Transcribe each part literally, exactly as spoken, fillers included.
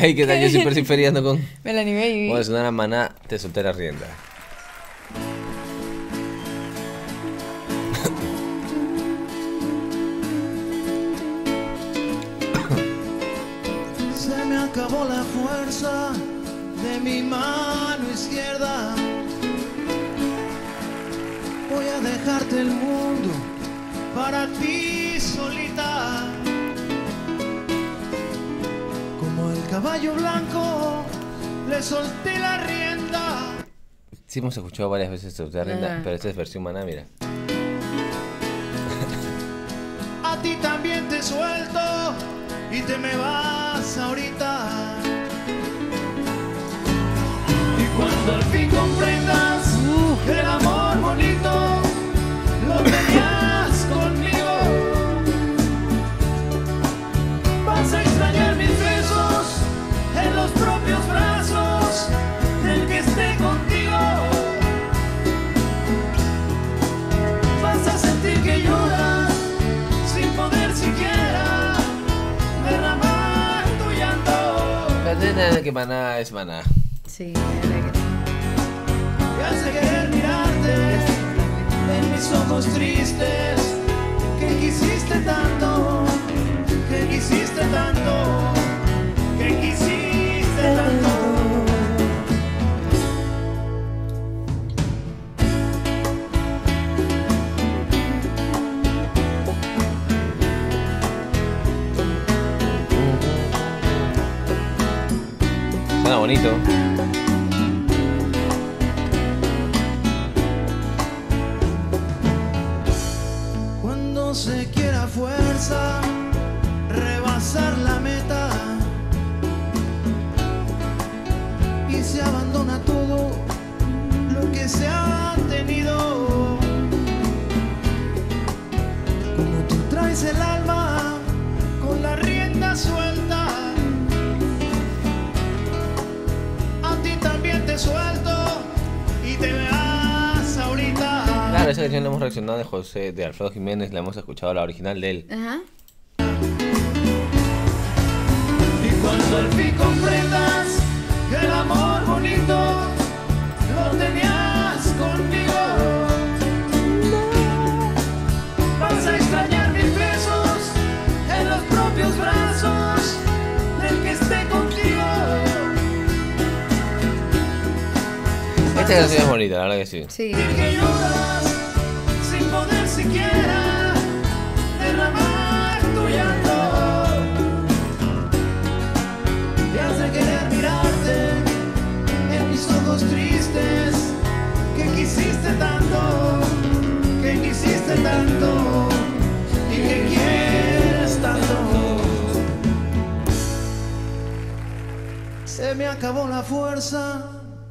Hey, ¿qué tal? Yo siempre estoy feriando con... Melanie Baby. Cuando suena la Maná, te solté la rienda. Se me acabó la fuerza de mi mano izquierda. Voy a dejarte el mundo para ti solita. Como el caballo blanco, le solté la rienda. Sí hemos escuchado varias veces solté la rienda, Ajá. pero esta es versión Maná, mira. A ti también te suelto y te me vas ahorita. Y cuando al fin comprendas que el amor bonito lo tenías conmigo, vas a extrañar mis besos en los propios brazos del que esté contigo. Vas a sentir que lloras sin poder siquiera derramar tu llanto. Pero que Maná es Maná. Sí, alegre. Me hace querer mirarte en mis ojos tristes. Que quisiste tanto, que quisiste tanto, que quisiste tanto. Suena bonito. Cuando se quiera fuerza rebasar la meta y se abandona todo lo que se ha tenido. Como tú traes el alma con la rienda suelta, a ti también te suelto y te vas ahorita. Claro, esa canción la hemos reaccionado de José, de Alfredo Jiménez, la hemos escuchado, la original de él. Ajá. Y cuando al fin comprendas que el amor bonito lo tenías conmigo, vas a extrañar mis besos en los propios brazos del que esté contigo. Esta canción es bonita, la verdad que sí. Sí. Sentir que lloras sin poder siquiera derramar tu llanto. Te hace querer mirarte en mis ojos tristes. Que quisiste tanto, que quisiste tanto y que quieres tanto. Se me acabó la fuerza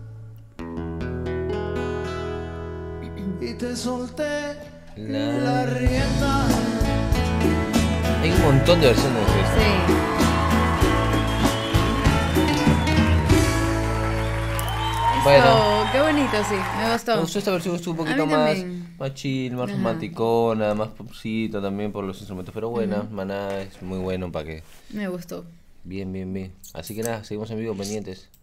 y te solté La- la rienda. Hay un montón de versiones de esto. Sí. Bueno. Eso, qué bonito, sí. Me gustó. Me gustó esta versión, estuvo un A poquito mí más, también. más chill, más Ajá. romanticona, más popcito también por los instrumentos, pero buena. Maná es muy bueno para que... Me gustó. Bien, bien, bien. Así que nada, seguimos en vivo pendientes.